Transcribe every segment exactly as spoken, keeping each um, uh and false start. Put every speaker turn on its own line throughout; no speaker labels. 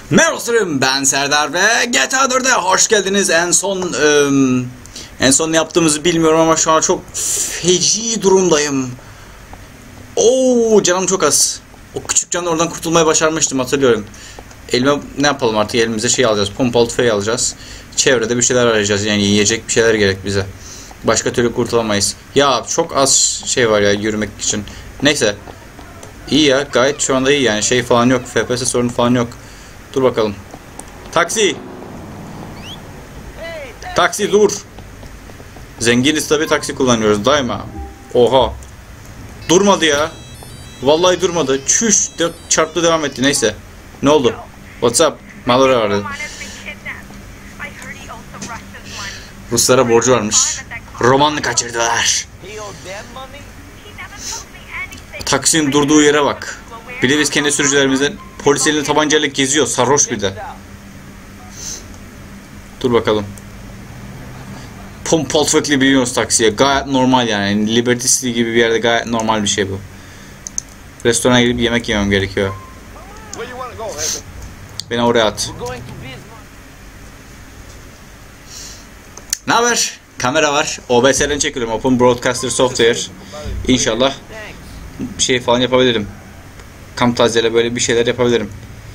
Merhaba dostlarım, ben Serdar ve G T A dört'e hoş geldiniz. En son ıı, en son ne yaptığımızı bilmiyorum ama şu an çok feci durumdayım. Oo, canım çok az. O küçük canla oradan kurtulmayı başarmıştım, hatırlıyorum. Elime ne yapalım artık, elimize şey alacağız, pompalı tüfeği alacağız. Çevrede bir şeyler arayacağız, yani yiyecek bir şeyler gerek bize. Başka türlü kurtulamayız. Ya çok az şey var ya yürümek için. Neyse. İyi ya, gayet şu anda iyi yani, şey falan yok, F P S sorunu falan yok. Dur bakalım. Taksi. Taksi dur. Zenginiz tabi, taksi kullanıyoruz daima. Oha. Durmadı ya. Vallahi durmadı. Çüş de çarptı, devam etti. Neyse. Ne oldu? What's up? Malora vardı. Ruslara borcu varmış. Romanını kaçırdılar. Taksinin durduğu yere bak. Bir de biz kendi sürücülerimizden polis elinde tabancayla geziyor. Sarhoş bir de. Dur bakalım. Pompalı tüfekli biniyoruz taksiye. Gayet normal yani. Liberty City gibi bir yerde gayet normal bir şey bu. Restorana gidip yemek yemem gerekiyor. Beni oraya at. Ne haber? Kamera var. O B S'den çekiyorum. Open Broadcaster Software. İnşallah bir şey falan yapabilirim. Camtasia böyle bir şeyler yapabilirim.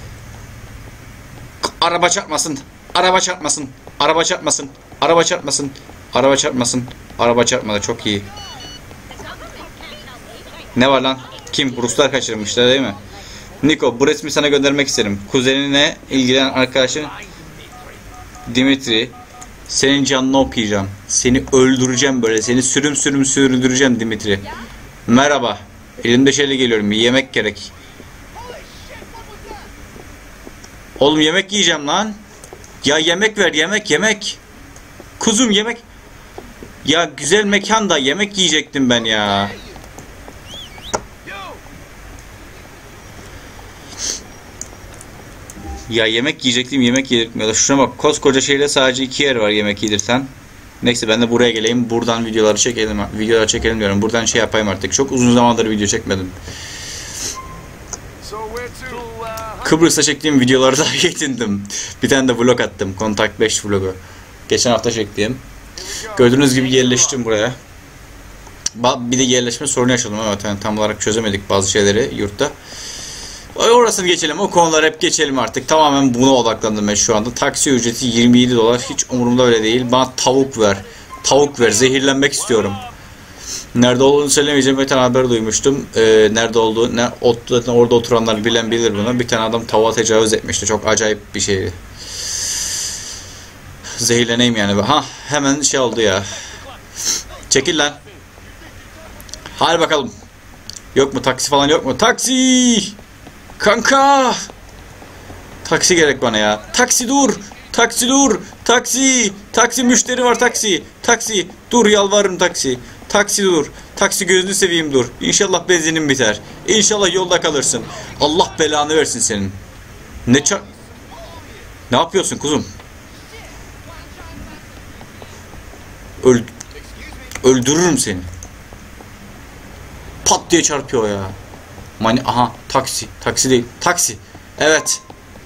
Araba çarpmasın. Araba çarpmasın. Araba çarpmasın. Araba çarpmasın. Araba çarpmasın. Araba çarpmadı. Çok iyi. Ne var lan? Kim? Ruslar kaçırmışlar değil mi? Niko, bu resmi sana göndermek isterim. Kuzenine ilgilenen arkadaşın Dimitri. Senin canını okuyacağım. Seni öldüreceğim böyle. Seni sürüm sürüm sürdüreceğim Dimitri. Merhaba. Elimde şeyle geliyorum. Bir yemek gerek. Oğlum yemek yiyeceğim lan. Ya yemek ver, yemek yemek. Kuzum yemek. Ya güzel mekanda yemek yiyecektim ben ya. Ya yemek yiyecektim, yemek yedirtmiyorlar. Şuna bak, koskoca şehirde sadece iki yer var yemek yedirten. Neyse ben de buraya geleyim. Buradan videoları çekelim. Videoları çekelim diyorum. Buradan şey yapayım artık. Çok uzun zamandır video çekmedim. Kıbrıs'ta çektiğim videoları da yetindim. Bir tane de vlog attım. Contact beş vlogu. Geçen hafta çektiğim. Gördüğünüz gibi yerleştim buraya. Bir de yerleşme sorunu yaşadım. Evet, yani tam olarak çözemedik bazı şeyleri yurtta. Orasını geçelim. O konular hep geçelim artık. Tamamen buna odaklandım ben şu anda. Taksi ücreti yirmi yedi dolar. Hiç umurumda öyle değil. Bana tavuk ver. Tavuk ver. Zehirlenmek istiyorum. Nerede olduğunu söylemeyeceğim. Bir tane haber duymuştum. Ee, nerede olduğu, ne, orada oturanlar bilen bilir bunu. Bir tane adam tavuğa tecavüz etmişti. Çok acayip bir şeydi. Zehirleneyim yani. Ha, hemen şey oldu ya. Çekil lan. Hadi bakalım. Yok mu taksi falan, yok mu? Taksi! Kanka! Taksi gerek bana ya. Taksi dur! Taksi dur! Taksi! Taksi, müşteri var, taksi! Taksi! Dur, yalvarırım taksi! Taksi dur! Taksi, gözünü seveyim dur! İnşallah benzinin biter. İnşallah yolda kalırsın. Allah belanı versin senin. Ne ça... Ne yapıyorsun kuzum? Öl... Öldürürüm seni. Pat diye çarpıyor ya. Mani, aha taksi. Taksi değil. Taksi. Evet.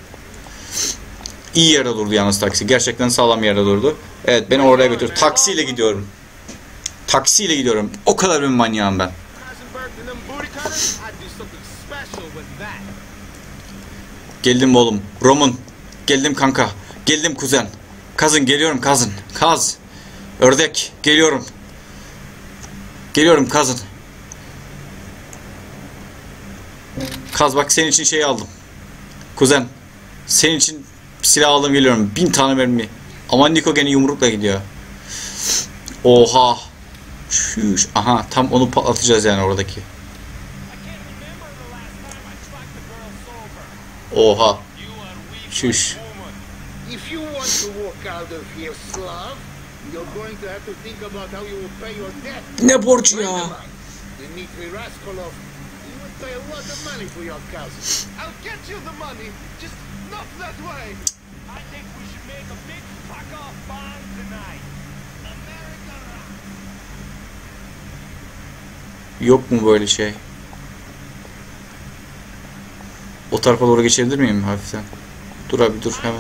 İyi yerde durdu yalnız taksi. Gerçekten sağlam yerde durdu. Evet, beni oraya götür. Taksiyle gidiyorum. Taksiyle gidiyorum. O kadar bir manyağım ben. Geldim oğlum. Roman. Geldim kanka. Geldim kuzen. Kazın geliyorum, kazın. Kaz. Ördek geliyorum. Geliyorum kazın. Kaz bak, senin için şey aldım. Kuzen. Senin için silah aldım, geliyorum. Bin tane mermi. Ama Niko gene yumrukla gidiyor. Oha. Şuş. Aha, tam onu patlatacağız yani oradaki. Oha. Şuş. Ne borcu ya? Pay a lot of money for your cousin. I'll get you the money, just not that way. I think we should make a big fuck off bond tonight. America rock. Yok mu böyle şey? O tarafa doğru geçebilir miyim hafiften? Dur abi dur hemen.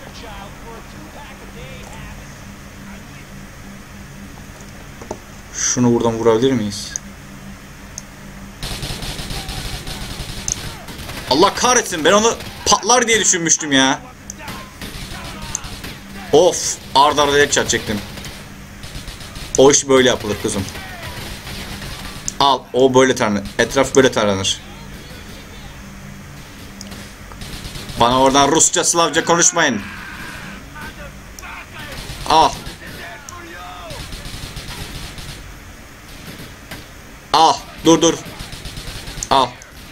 Şunu buradan vurabilir miyiz? Allah kahretsin, ben onu patlar diye düşünmüştüm ya. Of, arda arda headshot çektim. O iş böyle yapılır kızım. Al, o böyle taranır. Etraf böyle taranır. Bana oradan Rusça, Slavca konuşmayın. Al. Al, dur dur. Al.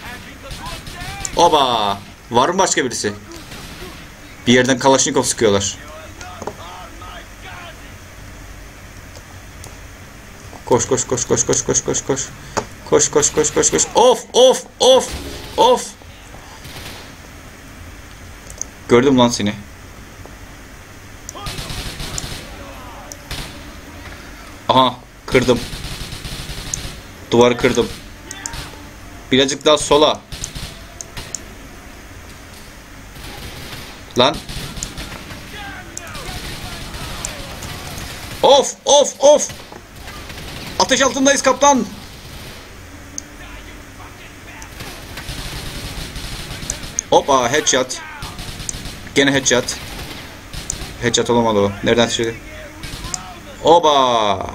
Oba! Var mı başka birisi? Bir yerden Kalaşnikov sıkıyorlar. Koş koş koş koş koş koş koş koş. Koş koş koş koş koş. Of of of of. Gördüm lan seni. Aha, kırdım. Duvarı kırdım. Birazcık daha sola. Lan. Of of of. Ateş altındayız kaptan. Hoppa, headshot. Gene headshot. Headshot olamadı o. Nereden çıktı? Oba.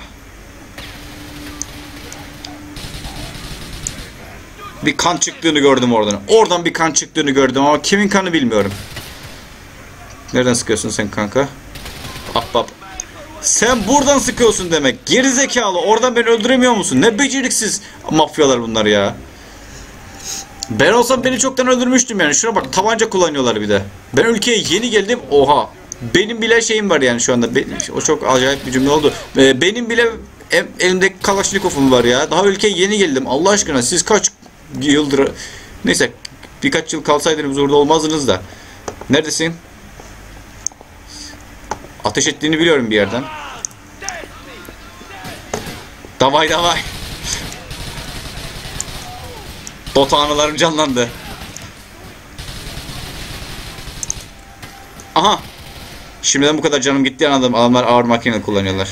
Bir kan çıktığını gördüm oradan. Oradan bir kan çıktığını gördüm ama kimin kanı bilmiyorum. Nereden sıkıyorsun sen kanka? Hop hop. Sen buradan sıkıyorsun demek. Gerizekalı. Oradan beni öldüremiyor musun? Ne beceriksiz mafyalar bunlar ya. Ben olsam beni çoktan öldürmüştüm yani. Şuna bak, tabanca kullanıyorlar bir de. Ben ülkeye yeni geldim. Oha. Benim bile şeyim var yani şu anda. Benim, o çok acayip bir cümle oldu. Benim bile elimde Kalaşnikov'um var ya. Daha ülkeye yeni geldim. Allah aşkına siz kaç yıldır... Neyse. Birkaç yıl kalsaydınız orada olmazdınız da. Neredesin? Ateş ettiğini biliyorum bir yerden. Davay davay. Dota anılarım canlandı. Aha. Şimdiden bu kadar canım gitti anladım. Adamlar ağır makine kullanıyorlar.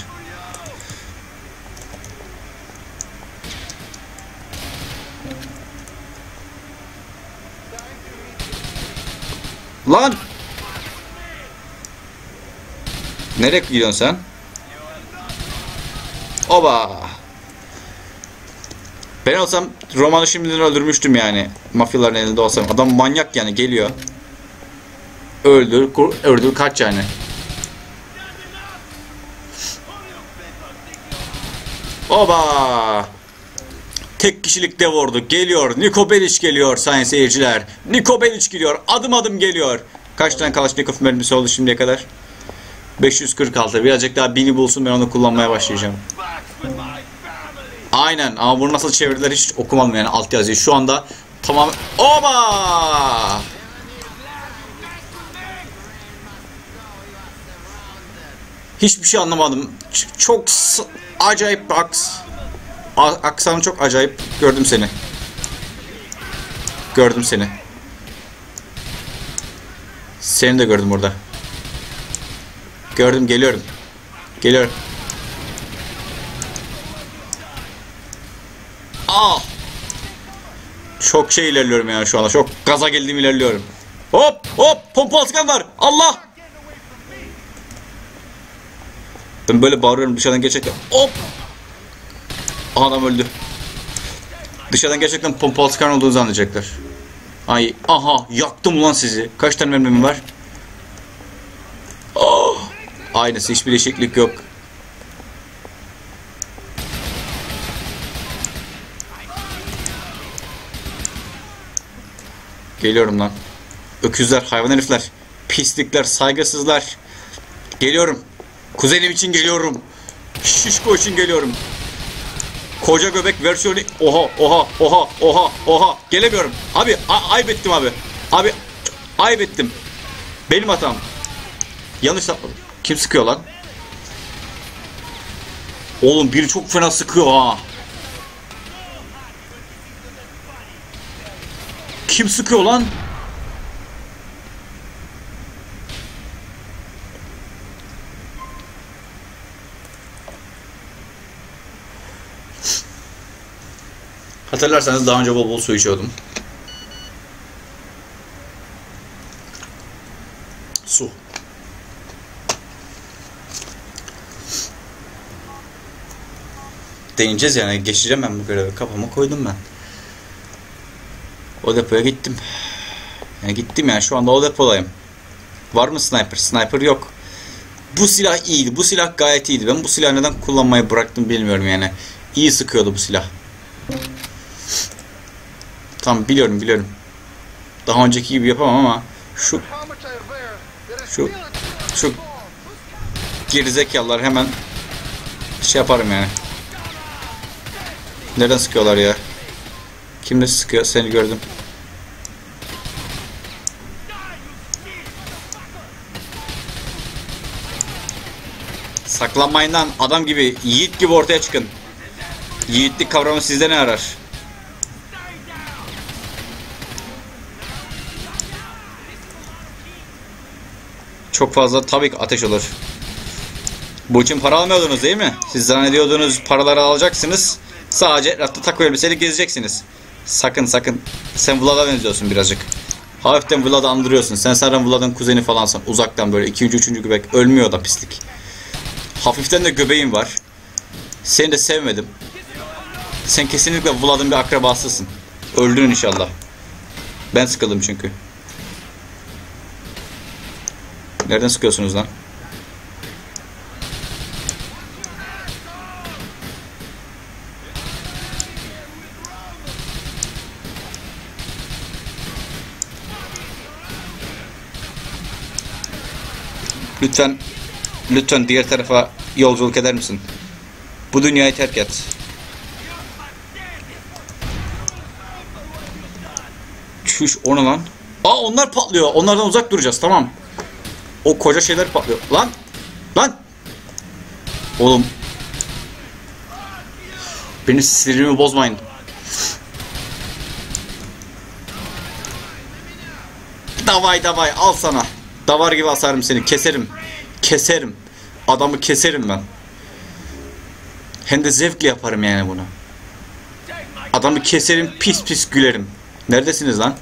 Lan. Nereye gidiyorsun sen? Oba. Ben olsam Roman'ı şimdiden öldürmüştüm yani. Mafyaların elinde olsam. Adam manyak yani, geliyor. Öldür, öldür kaç yani. Oba. Tek kişilik dev ordu geliyor. Niko Bellic geliyor sayın seyirciler. Niko Bellic geliyor. Adım adım geliyor. Kaç tane Kalaşnikov mermisi oldu şimdiye kadar? beş yüz kırk altı. Birazcık daha bini bulsun, ben onu kullanmaya başlayacağım. Aynen, ama bunu nasıl çevirdiler hiç okumadım yani altyazıyı. Şu anda tamam. Oba! Hiçbir şey anlamadım. Ç çok acayip bir aks. Aksanı çok acayip. Gördüm seni. Gördüm seni. Seni de gördüm orada. Gördüm, geliyorum. Geliyorum. Ah! Çok şey ilerliyorum yani şu anda. Çok gaza geldim, ilerliyorum. Hop hop, pompalı sıkan var. Allah! Ben böyle bağırıyorum dışarıdan gerçekten. Hop! Adam öldü. Dışarıdan gerçekten pompalı sıkan olduğunu zannedecekler. Ay, aha, yaktım ulan sizi. Kaç tane mermim var? Oh! Aynısı, hiçbir değişiklik yok. Geliyorum lan. Öküzler, hayvan herifler, pislikler, saygısızlar. Geliyorum. Kuzenim için geliyorum. Şişko için geliyorum. Koca göbek versiyonu. Oha oha oha oha oha. Gelemiyorum. Abi ayıp ettim abi. Abi ayıp ettim. Benim hatam. Yanlış yapmadım. Kim sıkıyor lan? Oğlum biri çok fena sıkıyor ha. Kim sıkıyor lan? Hatırlarsanız daha önce bol bol su içiyordum. Su. Deneyeceğiz yani. Geçeceğim ben bu görevi. Kafama koydum ben. O depoya gittim. Yani gittim yani. Şu anda o depodayım. Var mı sniper? Sniper yok. Bu silah iyiydi. Bu silah gayet iyiydi. Ben bu silahı neden kullanmayı bıraktım bilmiyorum yani. İyi sıkıyordu bu silah. Tamam biliyorum biliyorum. Daha önceki gibi yapamam ama şu şu şu gerizekalılar hemen şey yaparım yani. Nereden sıkıyorlar ya? Kim de sıkıyor? Seni gördüm. Saklanmayın lan, adam gibi, yiğit gibi ortaya çıkın. Yiğitlik kavramı sizde ne arar? Çok fazla tabii ki ateş olur. Bu için para almıyordunuz değil mi? Siz zannediyordunuz paraları alacaksınız. Sadece etrafta takım elbiseli gezeceksiniz. Sakın sakın. Sen Vlad'a benziyorsun birazcık. Hafiften Vlad'ı andırıyorsun. Sen sanırım Vlad'ın kuzeni falansan. Uzaktan böyle ikinci üçüncü göbek. Ölmüyor da pislik. Hafiften de göbeğin var. Seni de sevmedim. Sen kesinlikle Vlad'ın bir akrabasısın. Öldün inşallah. Ben sıkıldım çünkü. Nereden sıkıyorsunuz lan? Lütfen, lütfen diğer tarafa yolculuk eder misin? Bu dünyayı terk et. Çüş, o ne lan? Aa, onlar patlıyor. Onlardan uzak duracağız, tamam. O koca şeyler patlıyor. Lan! Lan! Oğlum. Benim sinirimi bozmayın. Davay davay, al sana. Davar gibi asarım seni. Keserim. Keserim. Adamı keserim ben. Hem de zevkle yaparım yani bunu. Adamı keserim, pis pis gülerim. Neredesiniz lan?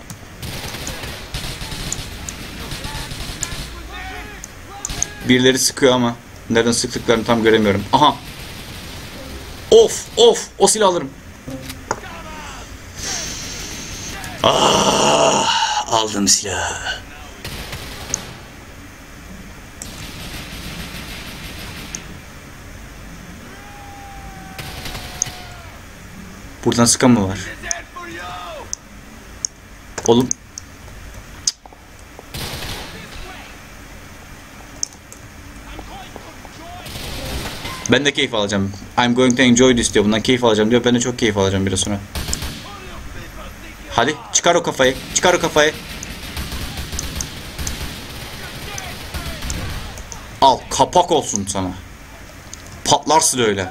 Birileri sıkıyor ama nereden sıktıklarını tam göremiyorum. Aha. Of of, o silahı alırım. Ah, aldım silahı. Buradan sıkan mı var? Oğlum. Ben de keyif alacağım. I'm going to enjoy this diyor. Bundan keyif alacağım diyor. Ben de çok keyif alacağım biraz sonra. Hadi çıkar o kafayı. Çıkar o kafayı. Al, kapak olsun sana. Patlarsın öyle.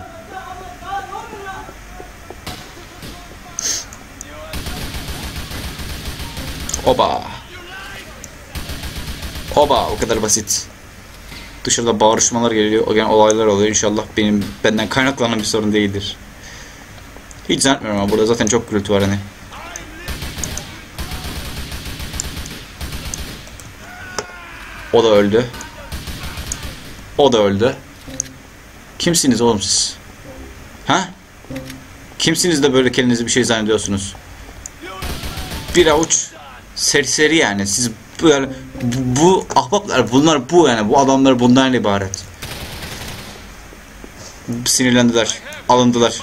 Oba. Oba, o kadar basit. Dışarıda bağırışmalar geliyor, yani olaylar oluyor. İnşallah benim benden kaynaklanan bir sorun değildir. Hiç zannetmiyorum ama burada zaten çok gürültü var hani. O da öldü. O da öldü. Kimsiniz oğlum siz? Ha? Kimsiniz de böyle kendinizi bir şey zannediyorsunuz? Bir avuç serseri yani. Siz böyle bu, bu ahbaplar, bunlar bu yani. Bu adamlar bundan ibaret. Sinirlendiler. Alındılar.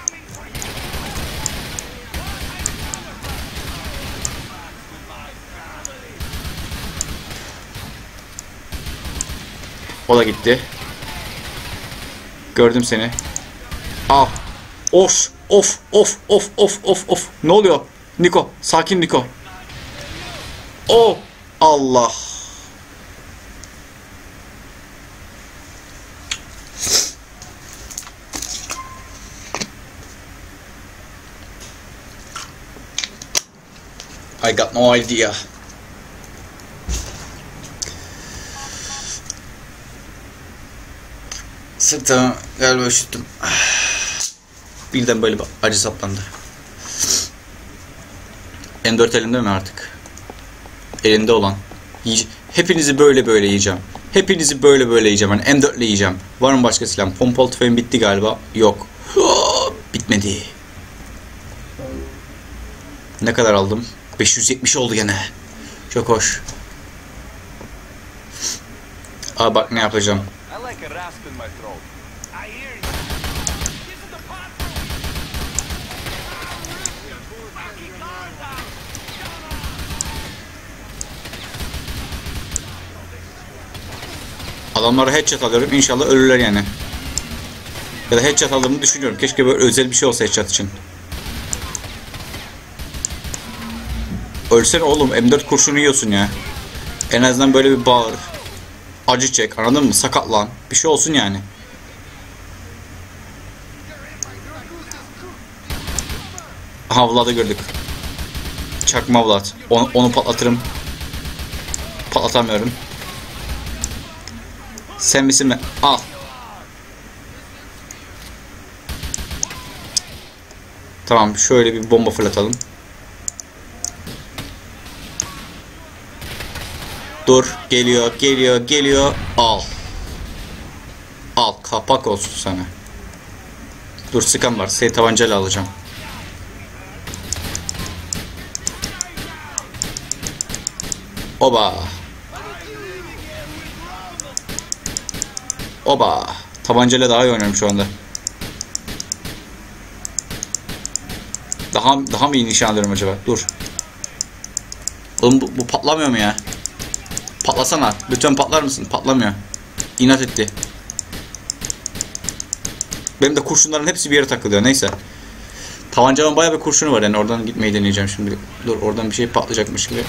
O da gitti. Gördüm seni. Al. Of of of of of of of. Ne oluyor? Niko, sakin Niko. Oh Allah. I got no idea. Sırtımı galiba üşüttüm. Birden böyle bir acı saplandı. M dört elimde mi artık? Elinde olan. Yiye Hepinizi böyle böyle yiyeceğim. Hepinizi böyle böyle yiyeceğim. Yani M dört ile yiyeceğim. Var mı başka silah? Pompalı tüfeğim bitti galiba. Yok. Bitmedi. Ne kadar aldım? beş yüz yetmiş oldu gene. Çok hoş. Aa bak ne yapacağım. Adamlara headshot alıyorum. İnşallah ölürler yani. Ya da headshot aldığımı düşünüyorum. Keşke böyle özel bir şey olsa headshot için. Ölsene oğlum. M dört kurşunu yiyorsun ya. En azından böyle bir bağır. Acı çek. Anladın mı? Sakatlan. Bir şey olsun yani. Aha Vlad'ı gördük. Çakma Vlad. Onu, onu patlatırım. Patlatamıyorum. Sen misin mi? Al. Tamam şöyle bir bomba fırlatalım. Dur. Geliyor. Geliyor. Geliyor. Al. Al. Kapak olsun sana. Dur sıkan var. Seni tabancayla alacağım. Oba. Oba. Tabancayla daha iyi oynuyorum şu anda. Daha daha mı iyi nişan alıyorum acaba? Dur. Oğlum bu, bu patlamıyor mu ya? Patlasana. Lütfen patlar mısın? Patlamıyor. İnat etti. Benim de kurşunların hepsi bir yere takılıyor. Neyse. Tabancamın bayağı bir kurşunu var yani oradan gitmeyi deneyeceğim şimdi. Dur oradan bir şey patlayacakmış gibi.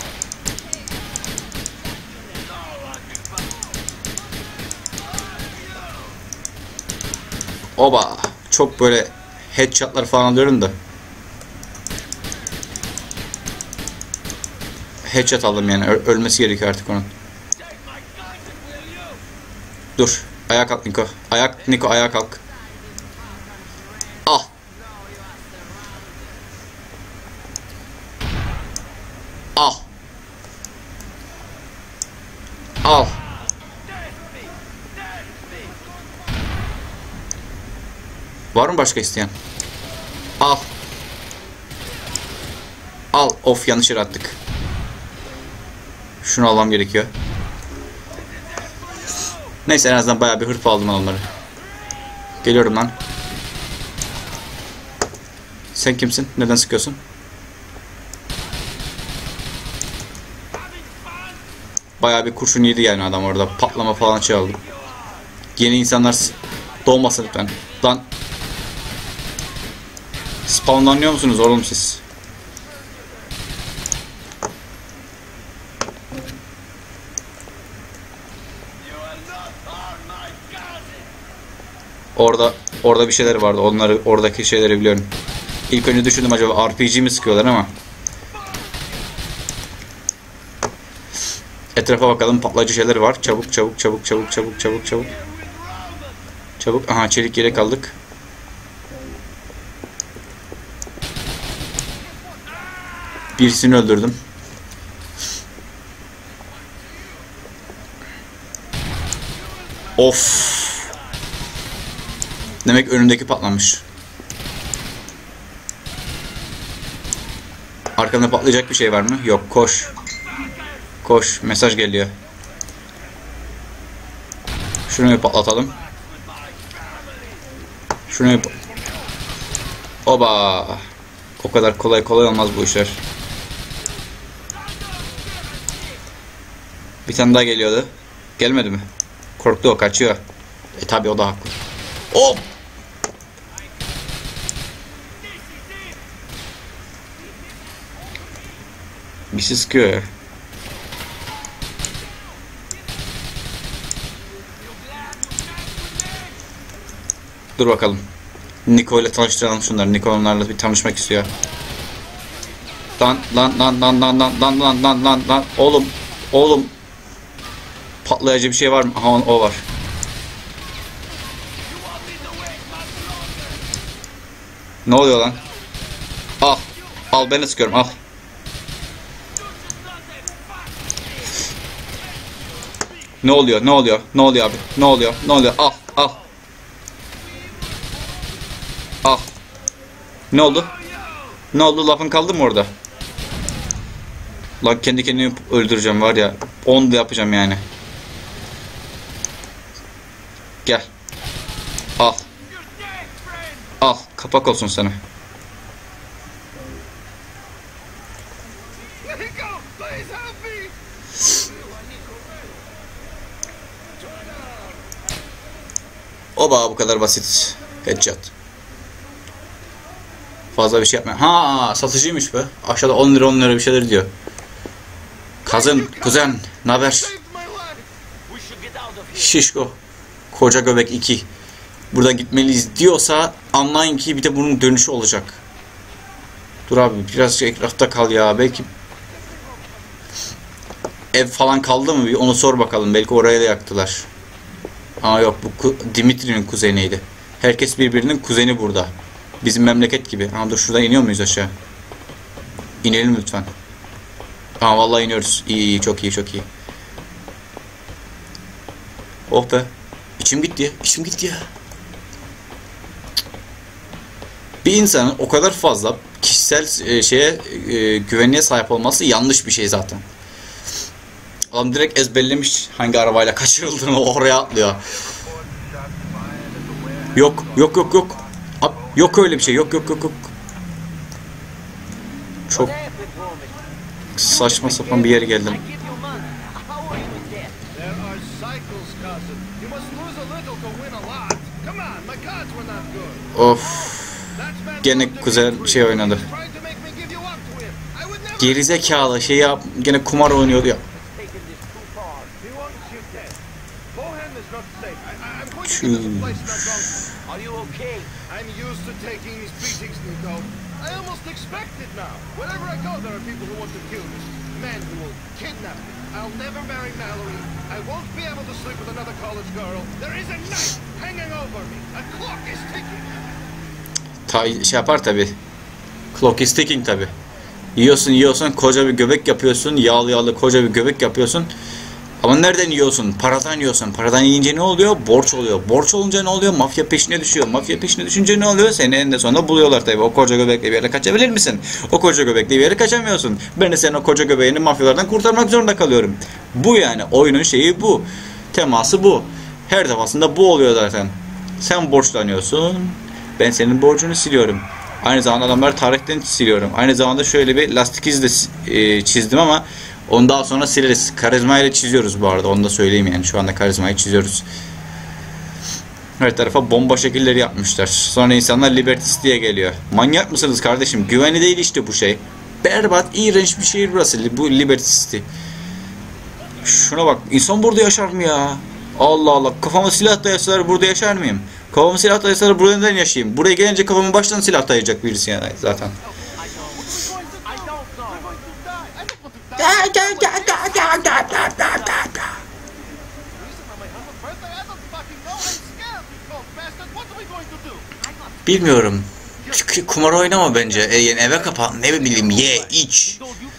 Oba. Çok böyle headshotlar falan alıyorum da. Headshot aldım yani. Ö ölmesi gerekiyor artık onun. Dur. Ayağa kalk Niko. Ayak Niko ayağa kalk. Al. Al. Al. Var mı başka isteyen? Al. Al. Of yanlış yere attık. Şunu almam gerekiyor. Neyse en azından bayağı bir hırpa aldım onları. Geliyorum lan. Sen kimsin? Neden sıkıyorsun? Bayağı bir kurşun yedi yani adam orada. Patlama falan şey oldu. Yeni insanlar doğmasın lütfen. Lan. Spawnlanıyor musunuz oğlum siz? Orada orada bir şeyler vardı. Onları oradaki şeyleri biliyorum. İlk önce düşündüm acaba R P G mi sıkıyorlar ama. Etrafa bakalım. Patlayıcı şeyler var. Çabuk çabuk çabuk çabuk çabuk çabuk çabuk. Çabuk. Aha çelik yelek aldık. Birisini öldürdüm. Of. Demek önündeki patlamış. Arkamda patlayacak bir şey var mı? Yok. Koş. Koş. Mesaj geliyor. Şunu bir patlatalım. Şunu bir... Oba. O kadar kolay kolay olmaz bu işler. Bir tane daha geliyordu. Gelmedi mi? Korktu o. Kaçıyor. E tabi o da haklı. Hop. Bir şey sıkıyor ya. Dur bakalım. Niko ile tanıştıralım şunları. Niko onlarla bir tanışmak istiyor. Lan lan lan lan lan lan lan lan lan lan lan. Oğlum. Oğlum. Patlayıcı bir şey var mı? Aha o var. Ne oluyor lan? Al. Al beni sıkıyorum al. Ne oluyor? Ne oluyor? Ne oluyor abi? Ne oluyor? Ne oluyor? Al, al. Al. Ne oldu? Ne oldu? Lafın kaldı mı orada? Lan kendi kendimi öldüreceğim var ya. on da yapacağım yani. Gel. Al. Al. Kapak olsun sana. Oba, bu kadar basit. Headshot. Fazla bir şey yapma. Ha, satıcıymış be. Aşağıda on lira on lira bir şeyler diyor. Kazın, kuzen, naber? Şişko. Koca göbek iki. Buradan gitmeliyiz diyorsa anlayın ki bir de bunun dönüşü olacak. Dur abi, biraz ekrafta kal ya. Belki ev falan kaldı mı? Bir onu sor bakalım. Belki oraya da yaktılar. Ama yok, bu Dimitri'nin kuzeniydi. Herkes birbirinin kuzeni burada. Bizim memleket gibi. Ama dur, şuradan iniyor muyuz aşağı? İnelim lütfen. Aa, vallahi iniyoruz. İyi iyi, çok iyi çok iyi. Oh be. İçim gitti ya. İçim gitti ya. Bir insanın o kadar fazla kişisel e, şeye e, güvenliğe sahip olması yanlış bir şey zaten. Adam direkt ezberlemiş hangi arabayla kaçırıldığını, oraya atlıyor. Yok yok yok yok. Ab, yok öyle bir şey. Yok yok yok yok. Çok saçma sapan bir yere geldim. Of. Gene kuzen şey oynadı. Gerizekalı şey yap. Gene kumar oynuyordu ya. Çüş. Ta şey yapar tabi. Clock is ticking tabi. Yiyorsun yiyorsun, koca bir göbek yapıyorsun, yağlı yağlı koca bir göbek yapıyorsun. Ama nereden yiyorsun? Paradan yiyorsun. Paradan yiyince ne oluyor? Borç oluyor. Borç olunca ne oluyor? Mafya peşine düşüyor. Mafya peşine düşünce ne oluyor? Seni eninde sonunda buluyorlar tabi. O koca göbekle bir yere kaçabilir misin? O koca göbekle bir yere kaçamıyorsun. Ben de senin o koca göbeğini mafyalardan kurtarmak zorunda kalıyorum. Bu yani. Oyunun şeyi bu. Teması bu. Her defasında bu oluyor zaten. Sen borçlanıyorsun. Ben senin borcunu siliyorum. Aynı zamanda adamları tarihten siliyorum. Aynı zamanda şöyle bir lastik izi de e, çizdim ama onu daha sonra sileriz. Karizma ile çiziyoruz bu arada. Onu da söyleyeyim yani. Şu anda karizmayı çiziyoruz. Her tarafa bomba şekilleri yapmışlar. Sonra insanlar Liberty City'ye geliyor. Manyak mısınız kardeşim? Güvenli değil işte bu şey. Berbat, iğrenç bir şehir burası. Bu Liberty City. Şuna bak. İnsan burada yaşar mı ya? Allah Allah. Kafama silah dayasalar burada yaşar mıyım? Kafamı silah dayasalar burada neden yaşayayım? Buraya gelince kafamı baştan silah dayayacak birisi yani zaten. Bilmiyorum. Kumar oynama bence. E, yani eve kapan. Ne bileyim, ye, iç.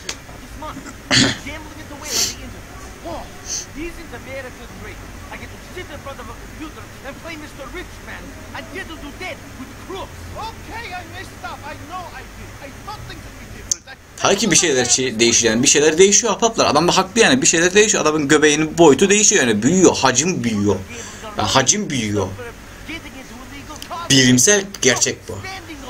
Tabii ki bir şeyler değişiyor yani. Bir şeyler değişiyor ahbaplar. Adam da haklı yani. Bir şeyler değişiyor. Adamın göbeğinin boyutu değişiyor yani. Büyüyor. Hacim büyüyor. Yani hacim büyüyor. Bilimsel gerçek bu.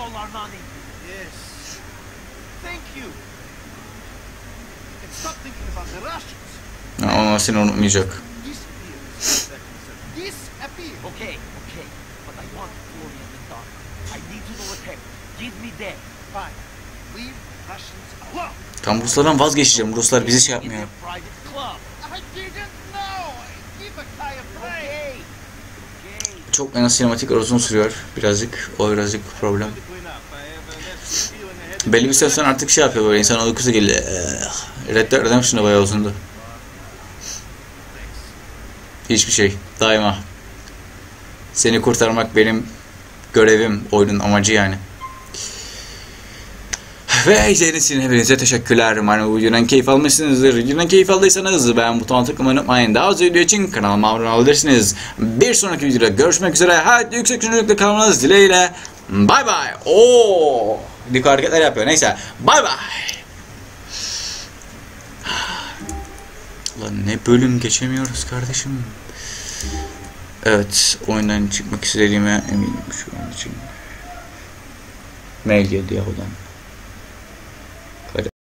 Ya, onlar seni unutmayacak. Tam Ruslardan vazgeçeceğim. Ruslar bizi şey yapmıyor. Çok en az sinematik uzun sürüyor. Birazcık. O birazcık problem. Belli bir süre sonra artık şey yapıyor böyle. İnsan uykusu geliyor. Red Dead Redemption'da bayağı uzundu. Hiçbir şey. Daima. Seni kurtarmak benim görevim. Oyunun amacı yani. Ve izlediğiniz için hepinize teşekkürler. Umarım bu videodan keyif almışsınızdır. Videodan keyif aldıysanız beğen butonuna tıklamayı unutmayın. Daha fazla video için kanalıma abone olabilirsiniz. Bir sonraki videoda görüşmek üzere. Hadi yüksek çocuklu kalmanız dileğiyle. Bay bay. Oo, dik hareketler yapıyor. Neyse. Bay bay. Lan ne bölüm geçemiyoruz kardeşim. Evet, oyundan çıkmak istediğime eminim şu an için. Mail geldi ya odan.